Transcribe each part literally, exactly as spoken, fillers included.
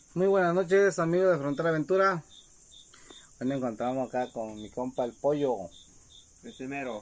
Muy buenas noches, amigos de Frontera Aventura. Hoy nos encontramos acá con mi compa el Pollo. Ese mero.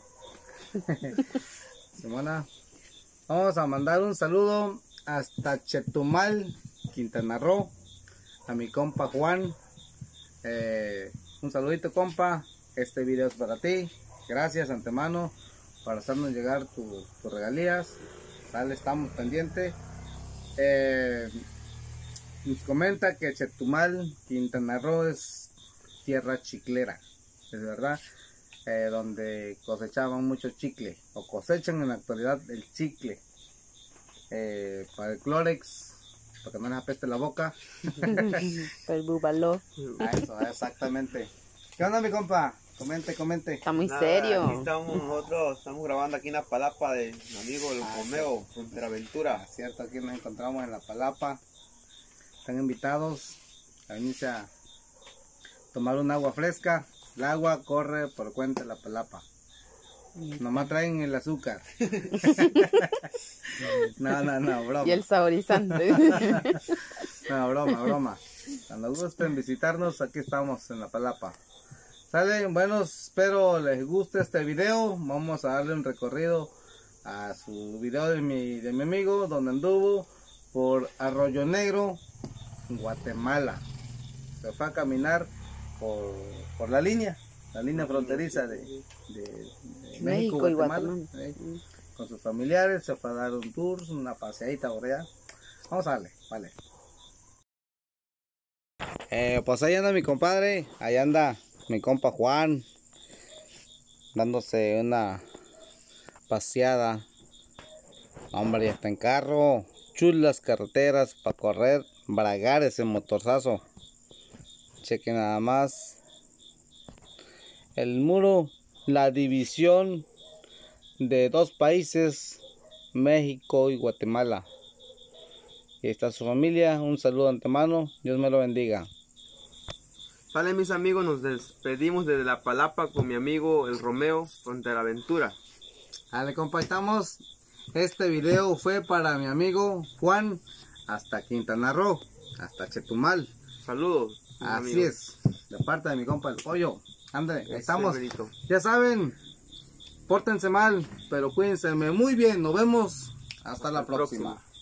Simona. Vamos a mandar un saludo hasta Chetumal, Quintana Roo, a mi compa Juan. Eh, un saludito, compa. Este video es para ti. Gracias antemano por hacernos llegar tus tu regalías. Sale, estamos pendientes. Eh, nos comenta que Chetumal, Quintana Roo es tierra chiclera, es verdad, eh, donde cosechaban mucho chicle, o cosechan en la actualidad el chicle, eh, para el Clórex, para que no les apeste la boca. El bubaló. Ah, eso, exactamente. ¿Qué onda, mi compa? Comente, comente. Está muy Nada, serio. Aquí estamos nosotros, estamos grabando aquí en la palapa de mi amigo el Ah, Romeo, Frontera Aventura. Ah, cierto, aquí nos encontramos en la palapa. Están invitados a venirse a tomar un agua fresca. El agua corre por cuenta de la palapa. Nomás traen el azúcar. No, no, no, broma. Y el saborizante. No, broma, broma. Cuando gusten visitarnos, aquí estamos en la palapa. Sale, bueno, espero les guste este video. Vamos a darle un recorrido a su video de mi, de mi amigo, donde anduvo por Arroyo Negro, Guatemala. Se fue a caminar por, por la línea, la línea fronteriza de, de, de México, México y Guatemala. Guatemala. ¿eh? Con sus familiares, se fue a dar un tour, una paseadita por allá. Vamos a darle, vale. Eh, pues ahí anda mi compadre, ahí anda mi compa Juan, dándose una paseada. Hombre, ya está en carro, chulas carreteras para correr, bragar ese motorzazo. Chequen nada más el muro, la división de dos países, México y Guatemala. Y ahí está su familia, un saludo de antemano, Dios me lo bendiga. Sale, mis amigos, nos despedimos desde la palapa con mi amigo el Romeo, Frontera Aventura. Dale, compa, estamos. Este video fue para mi amigo Juan, hasta Quintana Roo, hasta Chetumal. Saludos. mis Así amigos. es, de parte de mi compa el Pollo. Ándale, ahí Ese estamos. merito. Ya saben, pórtense mal, pero cuídense muy bien. Nos vemos hasta, Hasta la el próxima. próximo.